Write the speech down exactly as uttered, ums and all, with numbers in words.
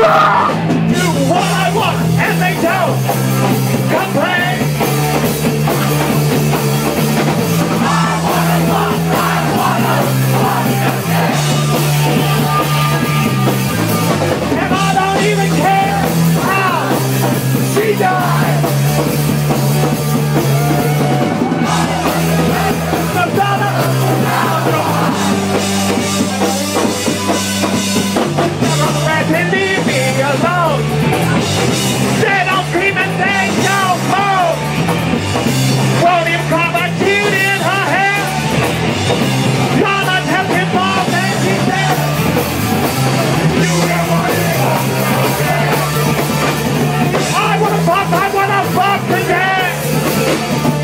Do what I want and they don't complain. I wanna fuck, I wanna fuck again. And I don't even care how she died. The dollar and leave me alone. They don't scream and they don't moan. Won't even come a tune in her hair. Gonna tell him all that she said. You never I wanna fuck, I wanna fuck today.